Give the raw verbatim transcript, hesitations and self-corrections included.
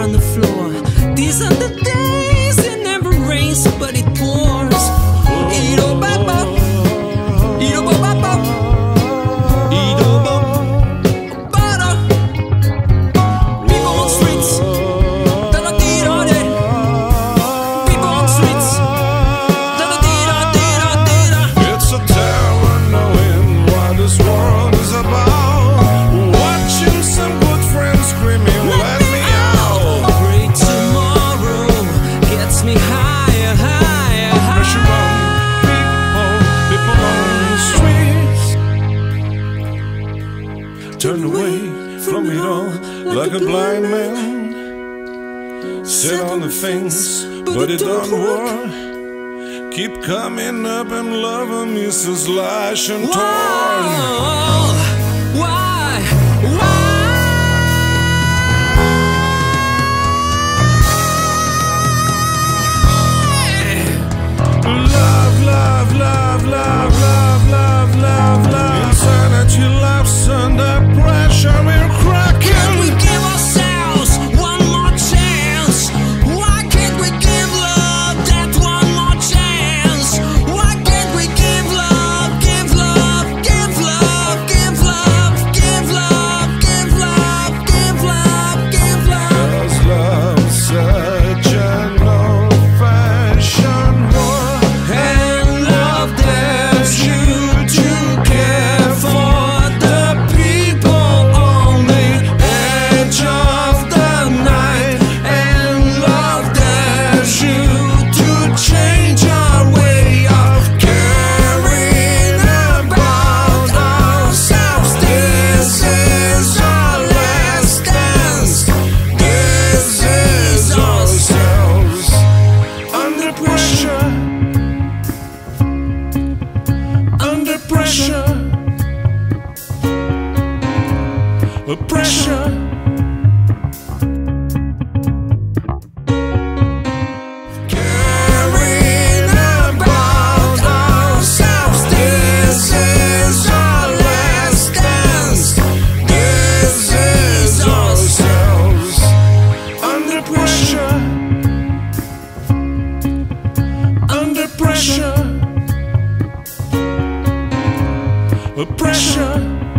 on the floor. These are the days it never rains, but it pours. Ido-ba-ba, Ido-ba-ba-ba, Ido-ba-ba-da. People on streets, da-da-dee-da-dee. People on streets, da-da-dee-da-dee-da-dee-da. It's a terror knowing what this world is about. Watching some good friends screaming, let me out. Great tomorrow gets me higher, higher, Pressure on people, people on the streets. Turn away from it all like a blind man. Sit on the things, but it don't work. Keep coming up and loving me so slash and torn. Whoa, why, why? Love, love, love, love, love, love, love, love. Insanity loves under pressure, we're cracking. Can't we give ourselves one more chance? Why can't we give love that one more chance? Why can't we give love, give love, give love, give love, give love, give love, give love, give love? 'Cause love's such an old-fashioned word. And love dares you to care for the people on the edge of the night. And love dares you to change our way of caring about ourselves. This is our last dance. This is ourselves. Under pressure, under pressure, pressure. Caring about ourselves. This is our last dance. This is ourselves. Under pressure, under pressure, pressure.